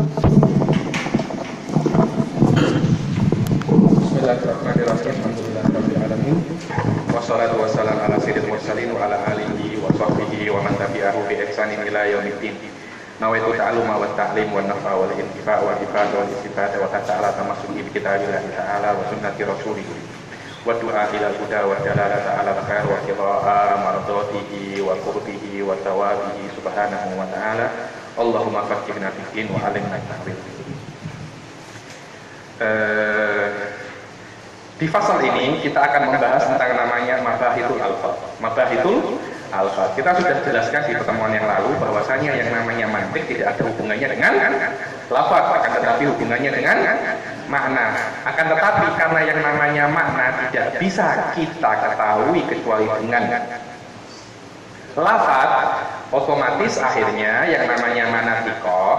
Bismillahirrahmanirrahim. Alhamdulillahirabbil alamin. Wassalatu wassalamu ala sayyidil mursalin wa ala alihi wa sahbihi wa man tabi'ahu bi ihsanin ila yaumiddin. Nawaitu ta'alluma wa ta'lim wa nafa wal intifa wa ifada wal istifada wa ta'ala tamassuki bi kitabillahi ta'ala wa sunnati rasulih wa du'a ila huda wa dalalata ala khair wa qira'a mardatihi wa qurbihi wa tawabihi subhanahu wa ta'ala. Allahumma faqihna fid din wa 'allimna ta'wil. Di fasal ini kita akan membahas tentang namanya Mabahitul Alfaz. Mabahitul Alfaz. Kita sudah jelaskan di pertemuan yang lalu bahwasanya yang namanya mantik tidak ada hubungannya dengan lafaz, akan tetapi hubungannya dengan makna. Akan tetapi karena yang namanya makna tidak bisa kita ketahui kecuali dengan lafaz, otomatis akhirnya yang namanya manatikoh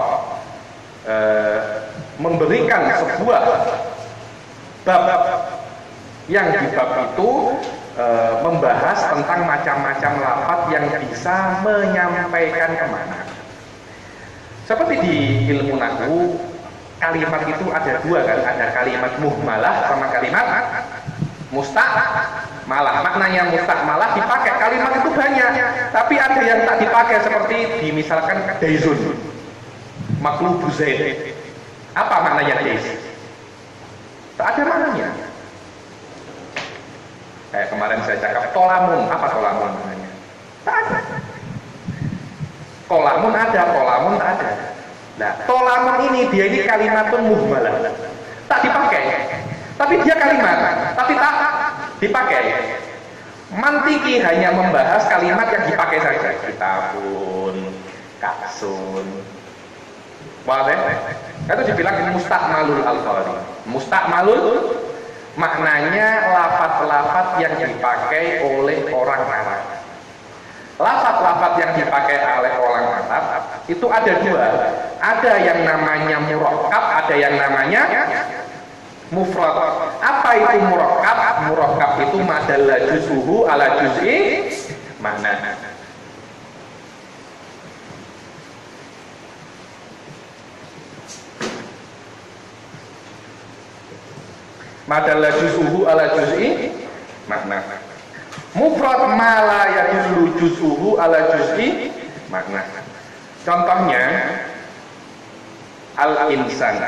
memberikan sebuah bab yang di bab itu membahas tentang macam-macam lafaz yang bisa menyampaikan kemana. Seperti di ilmu nahwu, kalimat itu ada dua kan, ada kalimat muhmalah sama kalimat musta'malah. Maknanya musta'malah dipakai, kalimat itu banyak, tapi ada yang tak dipakai, seperti misalkan daizun, maklubu zaid. Apa maknanya daiz? Tak ada maknanya. Kayak kemarin saya cakap tolamun, apa tolamun maknanya? Tak ada. Kolamun ada, tolamun tak ada. Nah, tolamun ini dia ini kalimatun muhmalah, tak dipakai. Tapi dia kalimat, tapi tak dipakai. Mantiki hanya membahas kalimat yang dipakai saja. Kitabun, kaksun. Wadah. Itu dibilang musta'malul alfadhi. Musta'malul maknanya lafaz-lafaz yang dipakai oleh orang Arab. Lafaz-lafaz yang dipakai oleh orang Arab itu ada dua. Ada yang namanya murakkab, ada yang namanya mufrad. Apa itu murakkab? Murakkab itu madalla juz'uhu ala juz'i makna. Madalla juz'uhu ala juz'i makna. Mufrad ma la yadullu juz'uhu ala juz'i makna. Contohnya al-insan.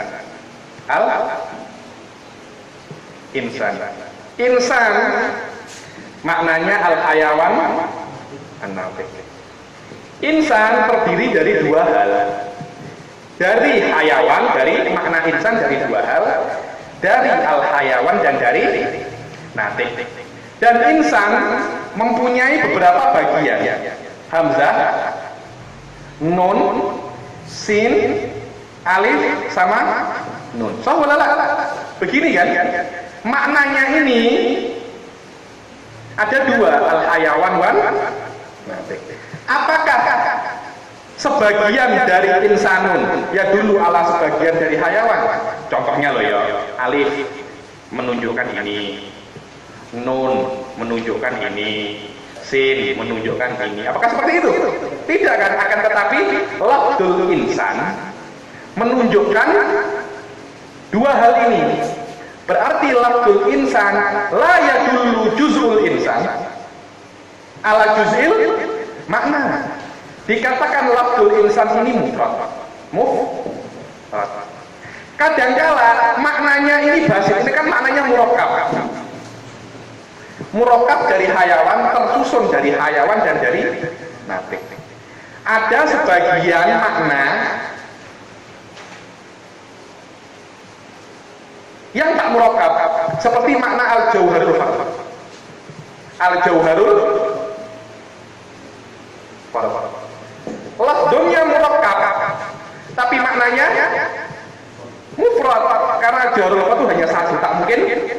Al-insan. Insan maknanya al-hayawan an-natiq. Insan terdiri dari dua hal. Dari hayawan, dari makna insan dari dua hal. Dari al-hayawan dan dari natik. Dan insan mempunyai beberapa bagian. Hamzah, nun, sin, alif, sama nun. So, begini kan? Maknanya ini ada dua, al-hayawan wan natik. Apakah sebagian dari insanun ya dulu ala sebagian dari hayawan? Contohnya loh ya, alif menunjukkan ini, nun menunjukkan ini, sin menunjukkan ini. Apakah seperti itu? Tidak kan? Akan tetapi lafzul insan menunjukkan dua hal ini. Berarti lafzul insan la yadullu juz'ul insan ala juz'il makna. Dikatakan lafzul insan ini mufrad. Kadangkala maknanya ini basit, ini kan maknanya murakkab. Murakkab dari hayawan, tersusun dari hayawan dan dari natik. Ada sebagian makna yang tak murakkab, seperti makna al-jauharul fardh. Al-jauharul fardh. Lafdznya murakkab, tapi maknanya mufrad, karena jauharul fardh itu hanya satu, tak mungkin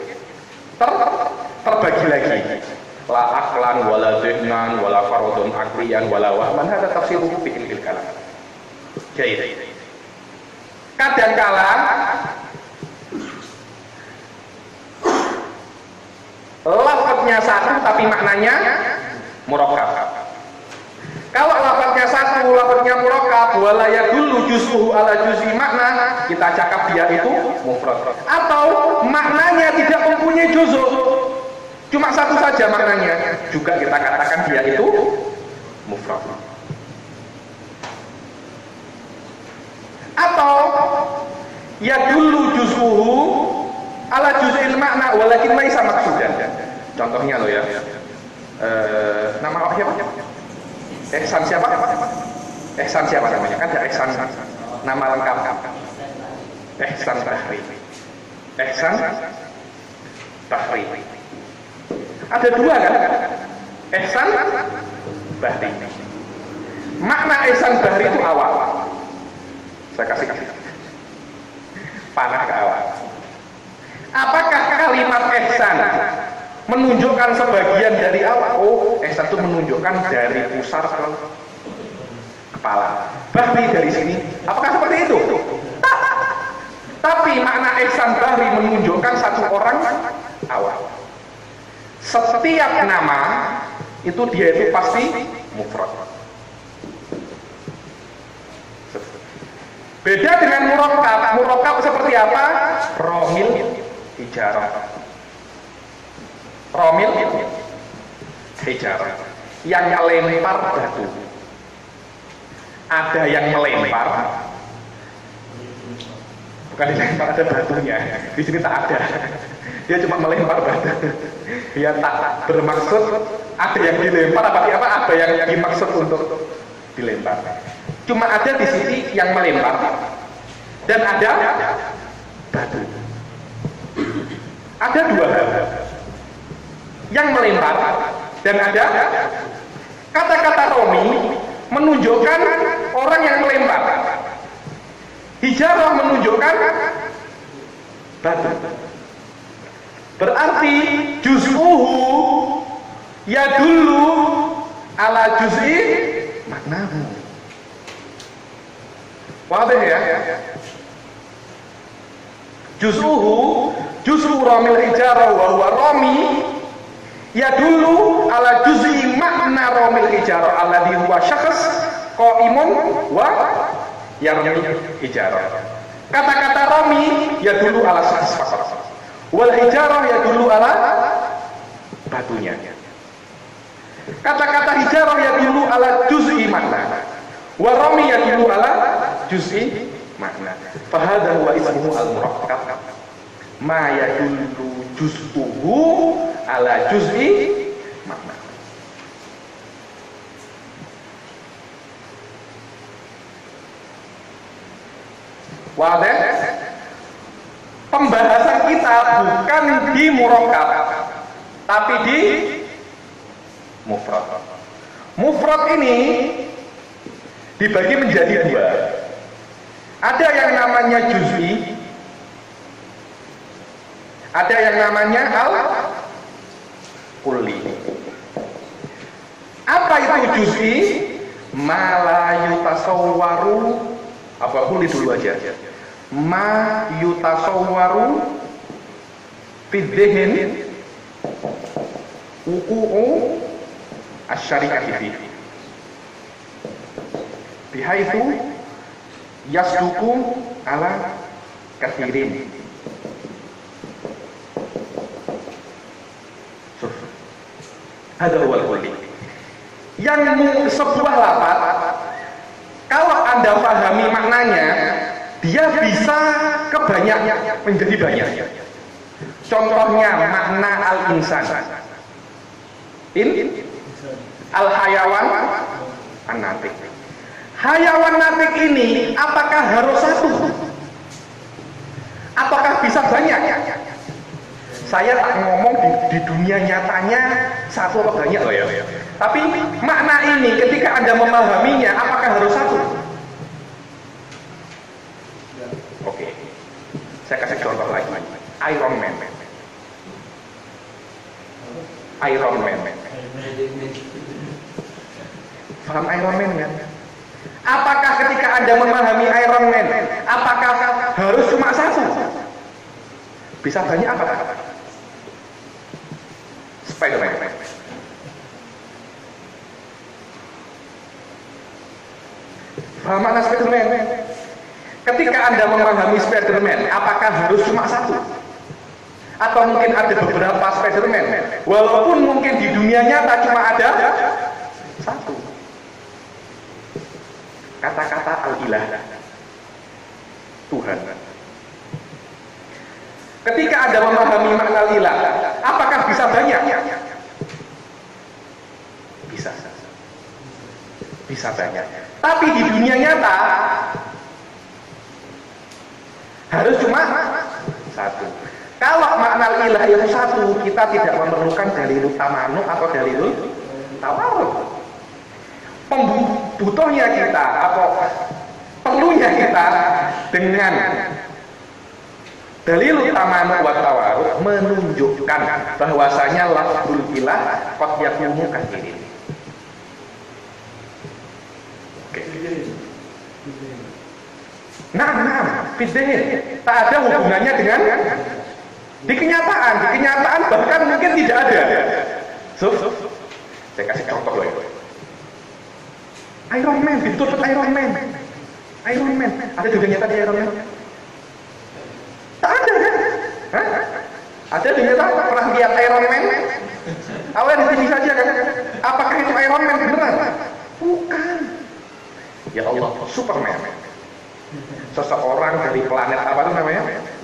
terbagi lagi. La aklan wala dhihnan wala faradun akliyan wala wahman, hada tafsiruhu fi ilmil kalam. Jadi kadangkala lafadznya satu tapi maknanya murakkab. Kalau lafadznya satu, lafadznya murakkab, wala yadullu juz'uhu ala juz'i makna, kita cakap dia itu mufrad. Atau maknanya tidak mempunyai juz'u, cuma satu saja maknanya, juga kita katakan dia itu mufrad. Atau ya dulu juz'uhu ala juz'il makna walakin laisa maqsudan. Contohnya loh ya. Nama siapa? Ihsan siapa? Ihsan siapa namanya? Kan ada Ihsan nama lengkap. Ihsan Bahri. Ihsan Bahri. Ada dua kan? Ihsan Bahri. Makna Ihsan Bahri itu awal. Saya kasih panah ke awal. Apakah kalimat ihsan menunjukkan sebagian dari awal? Oh, ihsan itu menunjukkan dari pusar ke kepala. Bahri dari sini. Apakah seperti itu? Tapi makna ihsan bahri menunjukkan satu orang awal. Setiap nama itu dia itu pasti mufrad. Beda dengan murakkab. Murakkab seperti apa? Romil hijarah. Romil hijarah. Yang melempar batu. Ada yang melempar. Bukan dilempar, ada batunya. Di sini tak ada. Dia cuma melempar batu. Dia tak bermaksud ada yang dilempar apa ada yang dimaksud untuk dilempar. Cuma ada di sini yang melempar dan ada batu. Ada dua hal. Yang melempar dan ada kata-kata romi menunjukkan orang yang melempar. Hijarah menunjukkan batu. Berarti juz'uhu ya dulu ala juz'i maknahu. Wadah ya? Juz'uhu juz'u ramil hijarah wa huwa rami ya dulu ala juz'i makna ramil hijarah alladhi huwa syakhs qa'imun wa yarmi hijarah. Kata-kata rami ya dulu ala syakhs faqat. Wal hijarah ya dulu ala batunya. Kata-kata hijarah ya dulu ala juz'i makna. Wa rami ya dulu ala juz'i makna. Fahadha huwa ismuhu al-murakkab. Ma yadullu juz'uhu ala juz'i makna. Wadah? Pembahasan kita bukan di murakkab, tapi di mufrad. Mufrad ini dibagi menjadi dua. Ada yang namanya juz'i, ada yang namanya al-kulli. Apa itu juz'i? Ma la yutasawwaru, apa kulli dulu aja. Ma yutasawwaru fi dzihn wuqu'u asy-syarikati fihi. Bihaitsu yasduku ala kathirin. Ada awal kulli. Yang sebuah lafaz kalau Anda pahami maknanya, dia bisa kebanyak menjadi banyak. Contohnya makna al-insan. Al-hayawan an-natik. Hayawan natik ini apakah harus satu? Apakah bisa banyak? Saya tak ngomong di dunia nyatanya satu atau banyak loh ya. Tapi makna ini ketika Anda memahaminya, apakah harus satu? Oke. Saya kasih contoh lagi. Iron Man. Iron Man. Paham Iron Man kan? Apakah ketika Anda memahami Iron Man, apakah harus cuma satu? Bisa banyak apa? Spider-Man. Paham makna Spider-Man? Ketika Anda memahami Spiderman, apakah harus cuma satu? Atau mungkin ada beberapa Spiderman? Walaupun mungkin di dunia nyata cuma ada satu. Kata-kata al-ilah, Tuhan. Ketika Anda memahami makna ilah, apakah bisa banyak? Bisa. Bisa banyak. Tapi di dunia nyata harus cuma satu. Kalau makna ilah itu satu, kita tidak memerlukan dalil tamanu atau dalil tawarud. Butuhnya kita atau perlunya kita dengan dalil tamanu wa tawarud menunjukkan bahwasanya lafzul ilah qad yakunu katsirin. Nah, fiddin tak ada hubungannya dengan di kenyataan. Di kenyataan bahkan mungkin tidak ada. Saya kasih contoh loh. Iron Man, ditutup Iron Man. Iron Man, ada juga nyata di Iron Man? Tak ada kan? Hah? Ada di nyata? Pernah lihat Iron Man? Awalnya di TV saja kan? Apakah itu Iron Man beneran? Bukan. Ya Allah, Superman. Seseorang dari planet apa itu namanya?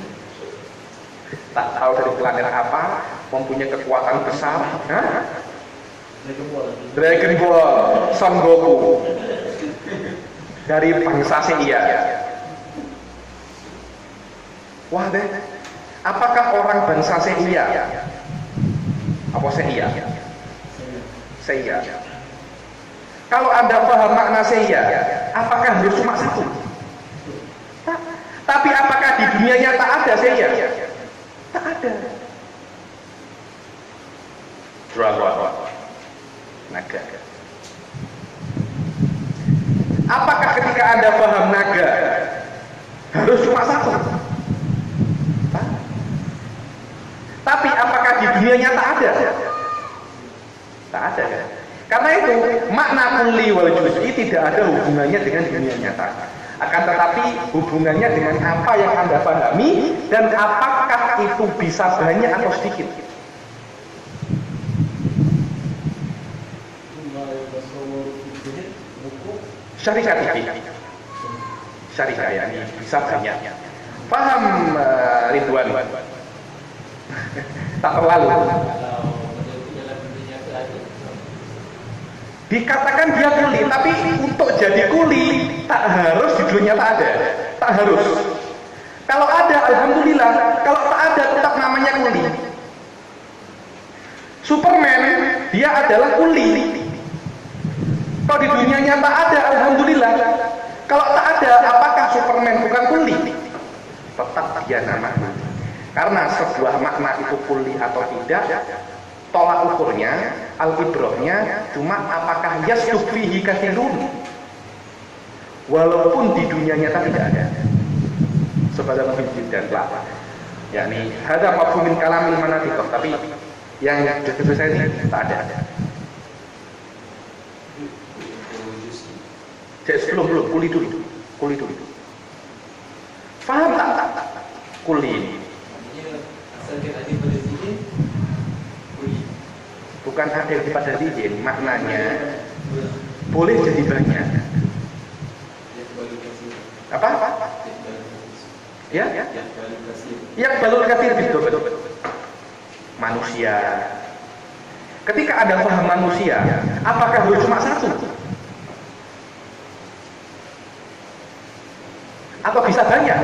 Tak tahu dari planet apa, mempunyai kekuatan besar. Hah? Dragon Ball, Son Goku. Dari bangsa Seiya. Wah deh, apakah orang bangsa Seiya? Apa Seiya? Seiya. Kalau Anda paham makna Seiya, apakah harus cuma satu? Tapi apakah di dunia nyata ada Seiya? Tak ada. Dragon, naga. Apakah ketika Anda paham naga harus cuma satu? Tapi apakah di dunia nyata ada? Tak ada kan? Karena itu makna kulli wal juz'i tidak ada hubungannya dengan dunia nyata. Akan tetapi hubungannya dengan apa yang Anda pahami dan apakah itu bisa banyak atau sedikit. Syarikat ini, syarikat ya, ini bisa banyak. Paham Ridwan? Tak terlalu. Dikatakan dia kuli, tapi untuk jadi kuli tak harus di dunia tak ada, tak harus. Kalau ada, alhamdulillah. Kalau tak ada, tetap namanya kuli. Superman, dia adalah kuli. Kalau di dunia nyata ada, alhamdulillah. Kalau tak ada, apakah Superman bukan kuli? Tetap dia namanya. Karena sebuah makna itu kuli atau tidak, tolak ukurnya, al-ibrahnya cuma apakah yasduq fihi katsirun. Walaupun di dunia nyata tidak ada. Sebagaimana dan lah. Yakni hadza mafhumin kalamil manatiq, tapi yang dekat saya ini tak ada. Belum, kuli dulu. Faham tak? Kuli ini. Bukan ada pada izin, maknanya boleh jadi banyak. Apa? Ya? Yang balul katsir betul. Manusia. Ketika ada paham manusia, apakah harus cuma satu? Atau bisa banyak?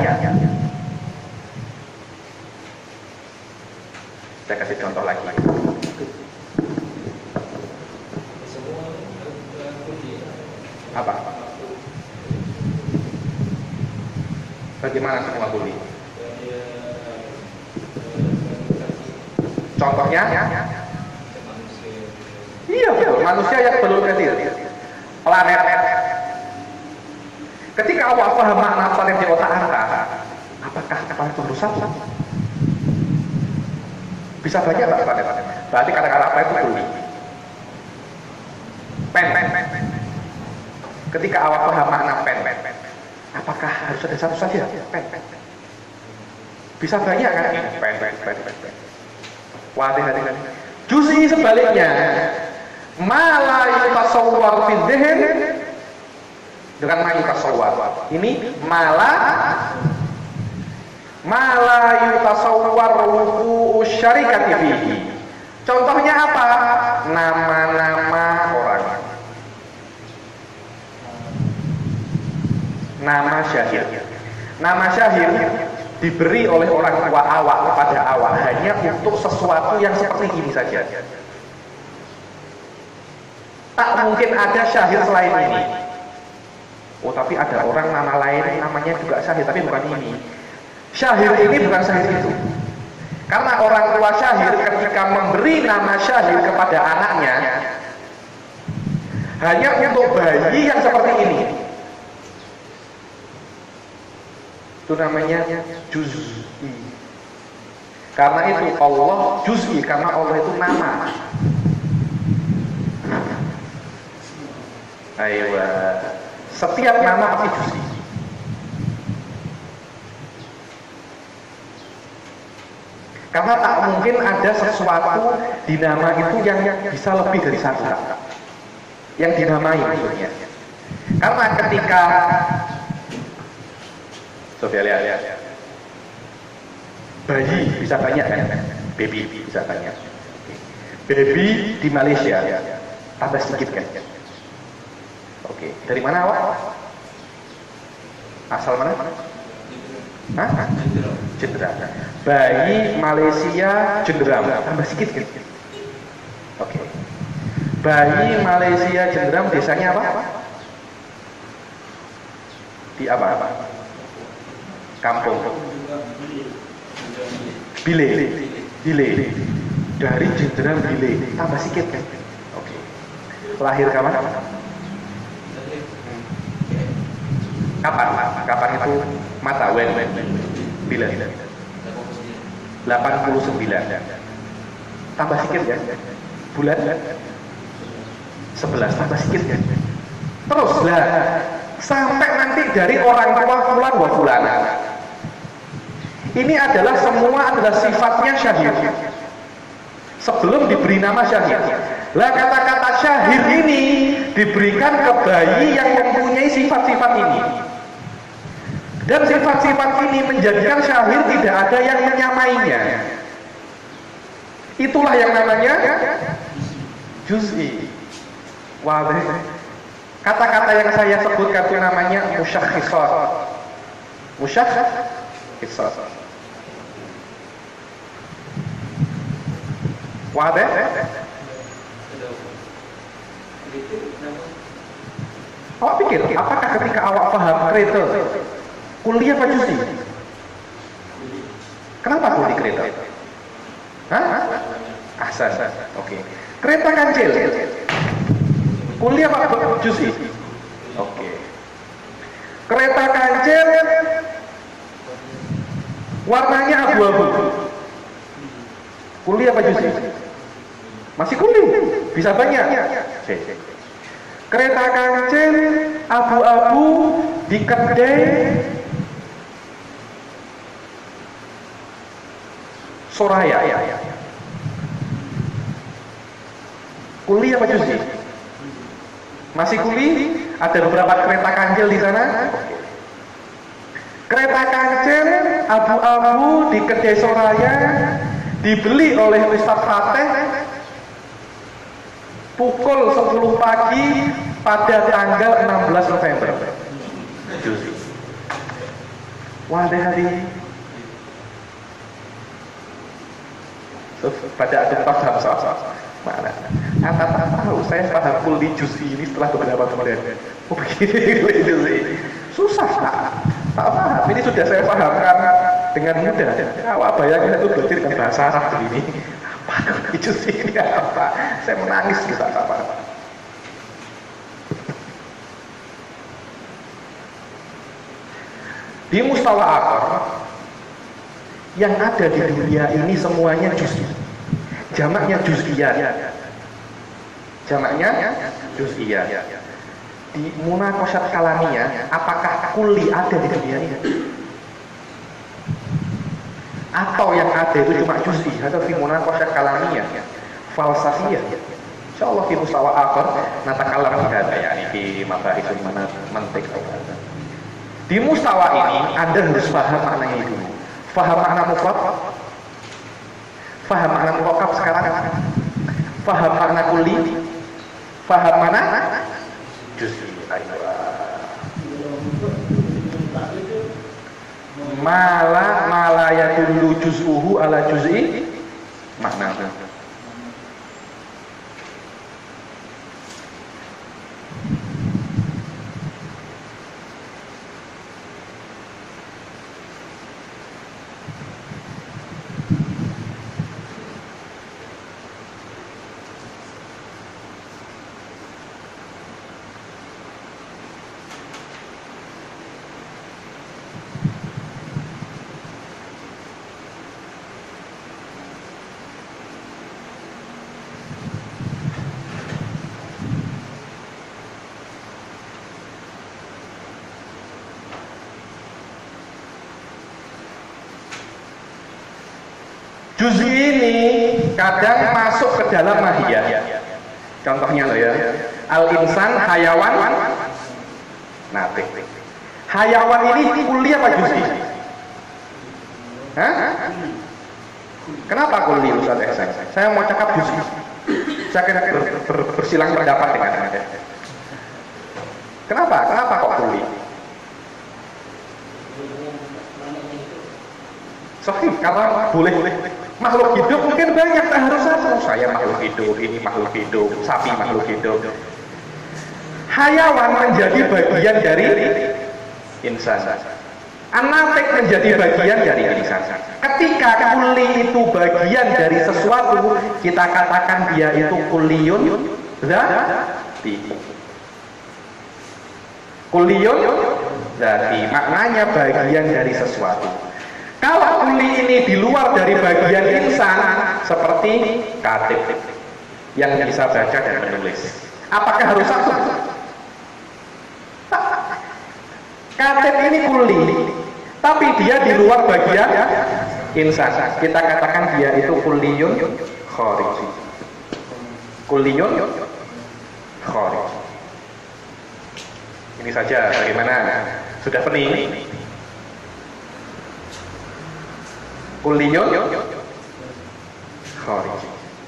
Saya kasih contoh lagi. Apa? Bagaimana semua kuli? Contohnya? Iya betul, manusia yang belum kecil. Planet. Ketika awal paham makna planet di otak Anda, apakah planet itu rusak? Bisa banyak nggak planet? Berarti kata-kata apa itu kuli? Pen. Ketika awal paham makna pen. Apakah harus ada satu saja? Pen. Bisa banyak kan? Pen. Wadah. Juz'i sebaliknya, mala yutasawwar fi dzihn dengan ma yutasawwar. Ini mala yutasawwar wuqu'u syarikati fihi. Contohnya apa? Nama-nama orang. Nama syahid. Nama syahid diberi oleh orang tua awak kepada awak hanya untuk sesuatu yang seperti ini saja. Tak mungkin ada syahid selain ini. Oh, tapi ada orang nama lain namanya juga syahid tapi bukan ini. Syahid ini bukan syahid itu. Karena orang tua syahid ketika memberi nama syahid kepada anaknya hanya untuk bayi yang seperti ini. Itu namanya juz'i. Karena itu Allah juz'i, karena Allah itu nama. Ayo, setiap nama pasti juz'i. Karena tak mungkin ada sesuatu di nama itu yang bisa lebih dari satu. Yang dinamai maksudnya. Karena ketika Sofia lihat. Bayi bisa banyak kan? Baby bisa banyak. Baby di Malaysia tambah sedikit kan? Oke. Dari mana awak? Asal mana? Hah? Jendera. Bayi Malaysia Jenderam tambah sedikit kan? Oke. Bayi Malaysia Jenderam desanya apa? Di apa? Kampung Bile dari Jenderam Bile tambah sedikit kan? Oke. Lahir kapan? Kapan itu mata bila 89 tambah sedikit ya? Bulan 11 tambah sedikit kan? Terus lah sampai nanti dari orang tua fulan wa fulana. Ini adalah semua adalah sifatnya syahid. Sebelum diberi nama syahid. Lah kata-kata syahid ini diberikan ke bayi yang mempunyai sifat-sifat ini. Dan sifat-sifat ini menjadikan syahid tidak ada yang menyamainya. Itulah yang namanya juz'i. Wadah. Kata-kata yang saya sebutkan itu namanya musyakhisat. Musyakhisat. Wadah? Awak pikir, apakah ketika awak paham kereta, kuliah apa juz'i? Kenapa kuliah kereta? Hah? Ahsan. Oke. Kereta kancil. Kuliah apa juz'i? Oke. Kereta kancil warnanya abu-abu. Kuliah apa juz'i? Masih kuliah, bisa banyak. Kereta kancil abu-abu di kedai Soraya. Kuliah apa juz'i? Masih kuliah? Ada beberapa kereta kancil di sana. Kereta kancil abu-abu di kedai Soraya dibeli oleh Ustaz Fateh pukul 10 pagi pada tanggal 16 November. Juz'i. Wadah hari. Pada ada paham soal mana? Ata tak tahu, saya paham kuliah juz'i ini setelah beberapa kemudian. Oh begini juz'i. Susah tak paham. Ini sudah saya pahamkan dengan mudah. Awak bayangkan itu belajar dengan bahasa Arab begini. Apa juz'i ini apa? Saya menangis gitu apa. Di mustawa akar yang ada di dunia ini semuanya juz'i. Jamaknya juz'iyat. di munaqasyat kalamiyah, apakah kulli ada di dunia ini? Atau yang ada itu cuma juz'i, atau fi munaqasyat kalamiyah, falsafiyah. Insyaallah fi mustawa akhir natakallam fi hadza, yani fi mabahisul mantiq. Di mustawa ini Anda harus paham maknanya dulu. Paham makna mufrad? Paham makna murakkab sekarang? Paham makna kulli? Paham makna juz'i? Mala yadullu juz'uhu ala juz'i makna. Juz'i ini kadang masuk ke dalam mahiyah. Contohnya loh ya, al-insan, hayawan, natik. Hayawan ini kulli apa juz'i? Hah? Kenapa kulli Ustaz Ehsan? Saya mau cakap juz'i. Saya kira bersilang pendapat dengan Anda. Kenapa? Kenapa kok kulli? Sahih, karena boleh. Makhluk hidup mungkin banyak, tak harus satu. Saya makhluk hidup, ini makhluk hidup, sapi makhluk hidup. Hayawan menjadi bagian dari insan. Anatik menjadi bagian dari insan. Ketika kulli itu bagian dari sesuatu, kita katakan dia itu kulliyun dzati. Kulliyun dzati, maknanya bagian dari sesuatu. Kalau kulli ini di luar dari bagian insan, seperti katib yang bisa baca dan menulis, apakah harus satu? Katib ini kulli, tapi dia di luar bagian insan. Kita katakan dia itu kulliyun khariji. Kulliyun khariji. Ini saja, bagaimana? Sudah pening? Kulliyun khariji.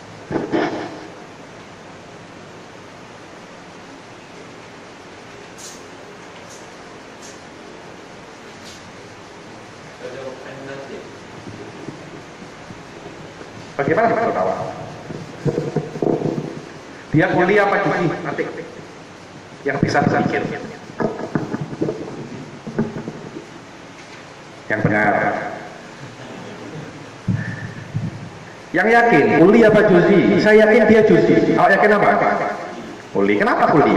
Bagaimana menurut awak? Dia kulli apa juz'i? Nanti yang bisa berpikir. Yang benar. Yang yakin, kulli apa juz'i? Saya yakin dia juz'i. Awak yakin apa? Kulli. Kenapa kulli?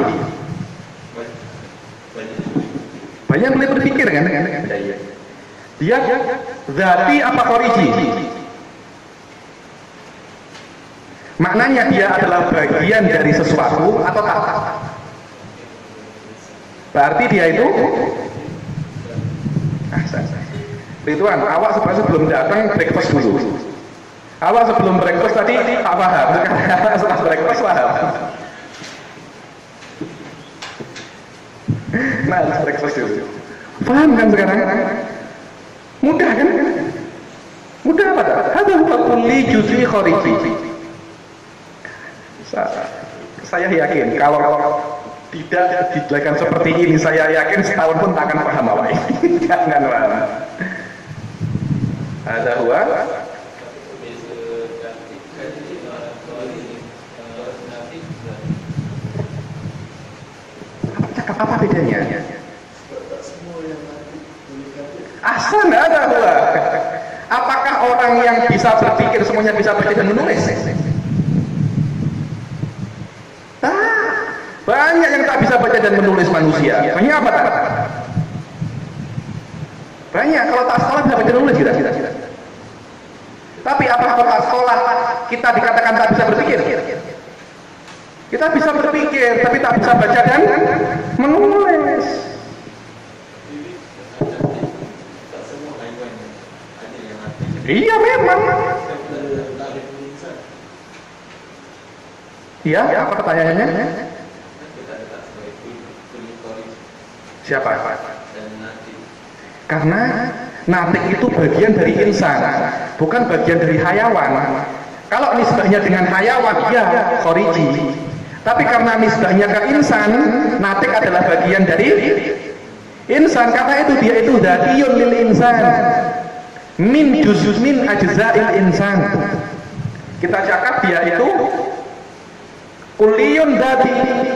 Banyak boleh berpikir kan? Dia dzati apa khariji? Maknanya dia adalah bagian dari sesuatu atau tak? Berarti dia itu Ridwan, awak sebelum datang breakfast dulu. Awak sebelum breakfast tadi tak paham, setelah breakfast paham. Nah, breakfast dulu. Paham kan sekarang? Mudah kan? Mudah apa tak? Hadza huwa kulli juz'i khariji. Saya yakin kalau tidak dijelaskan seperti ini, saya yakin setahun pun tak akan paham apa ini. Jangan paham. Hadza huwa apa bedanya? Ahsan, ada huwa. Apakah orang yang bisa berpikir semuanya bisa baca dan menulis? Banyak yang tak bisa baca dan menulis manusia. Banyak apa tak? Banyak. Kalau tak sekolah bisa baca dan menulis kita. Tapi apakah kalau tak sekolah kita dikatakan tak bisa berpikir? Kita bisa berpikir, tapi tak bisa baca dan menulis. Iya memang. Iya, apa pertanyaannya? Siapa? Karena natik itu bagian dari insan, bukan bagian dari hayawan. Kalau nisbahnya dengan hayawan, ya khariji. Tapi karena nisbahnya ke insan, natik adalah bagian dari insan. Karena itu dia itu dzatiyun lil insan, min juz min ajza'il insan. Kita cakap dia itu kulliyun dzati.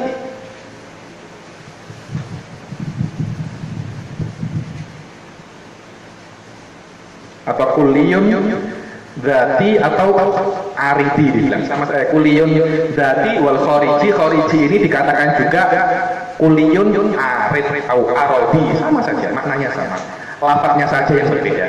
Atau kulliyun dzati atau aridi dibilang sama saya. Kulliyun dzati wal khariji. Khariji ini dikatakan juga kulliyun arid atau arodi, sama saja, maknanya sama, lafadznya saja yang berbeda.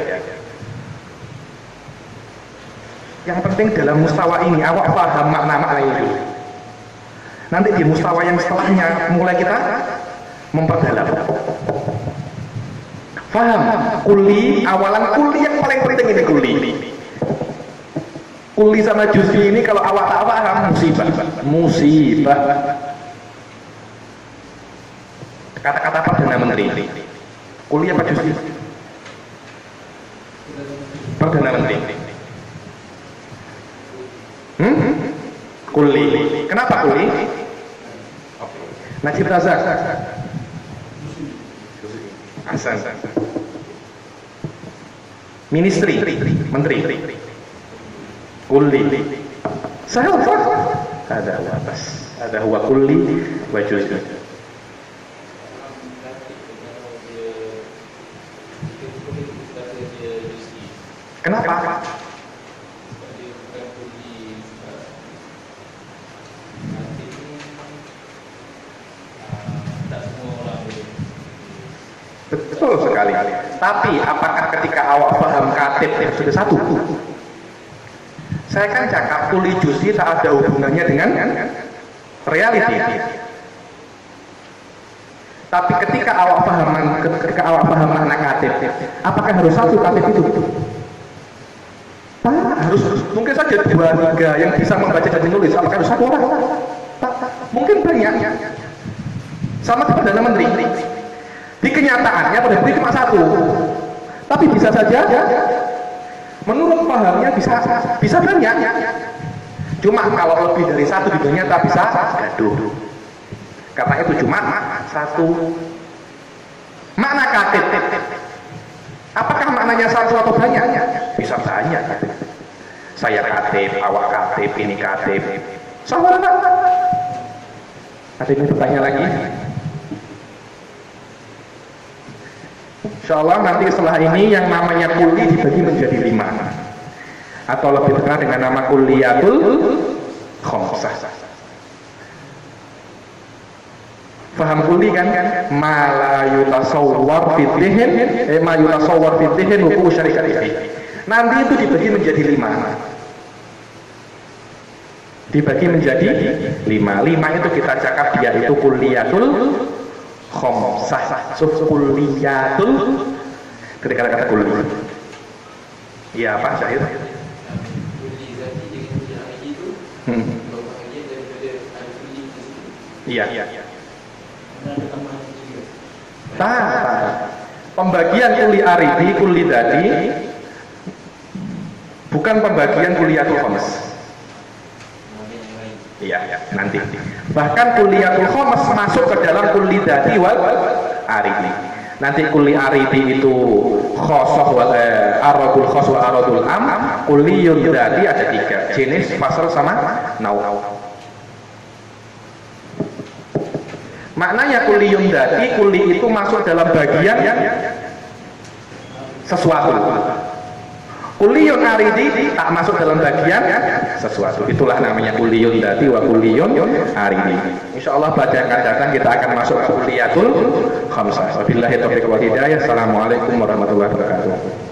Yang penting dalam mustawa ini awak paham makna-makna itu. Nanti di mustawa yang setelahnya mulai kita memperdalam. Faham? Kuli, awalan kuli yang paling penting ini kuli. Kuli sama juz'i ini kalau awak tak paham musibah. Musibah. Kata-kata Perdana Menteri. Kuli apa juz'i? Perdana Menteri. Kuli. Kenapa kuli? Najib Razak. Hasan. Ministri, menteri. Kulli. Saya ada atas. Ada huwa kulli wa juz'i. Kenapa? Betul sekali. Tapi apakah ketika awak paham katib sudah satu? Saya kan cakap kuli juz'i tak ada hubungannya dengan reality. Tapi ketika awak paham makna katib, apakah harus satu katib itu? Harus mungkin saja 2-3 yang bisa membaca dan menulis. Apakah harus satu orang? Mungkin banyak. Sama seperti Perdana Menteri. Di kenyataannya Perdana Menteri cuma satu. Tapi bisa saja menurut pahamnya bisa banyak. Cuma kalau lebih dari satu di dunia tak bisa gaduh. Karena itu cuma satu makna katib. Apakah maknanya satu atau banyak? Bisa banyak. Saya katib, awak katib, ini katib. Sama enggak? Ada yang bertanya lagi? Insya Allah nanti setelah ini yang namanya kuli dibagi menjadi 5 atau lebih terkenal dengan nama kuliyatul khamsah. Faham kuli kan? Ma la yutasawwar fid dhihn, ma yutasawwar fid dhihn wuqu' syarikatihi. Nanti itu dibagi menjadi 5. Dibagi menjadi 5. 5 itu kita cakap dia itu kuliyatul khamsah, kuliyatul. Ketika kata kuli. Iya Pak Syahir? Iya. Pembagian kuli aridi, kuli dadi bukan pembagian kuliyatul khams. Iya, nanti. Bahkan kuliyatul khams masuk ke dalam kuli dadi wal aridi. Nanti kuli aridi itu khosoh wal aradul khos wa aradul am. Kuliyun dadi ada 3 jenis, fasal sama nau. Maknanya kuliyun dadi, kuli itu masuk dalam bagian sesuatu. Kuliyun aridi tak masuk dalam bagian sesuatu. Itulah namanya kuliyun dadi wa kuliyun aridi. Insyaallah pada yang akan datang kita akan masuk ke kuliyatul khamsah. Wabillahi taufiq wal hidayah. Assalamualaikum warahmatullahi wabarakatuh.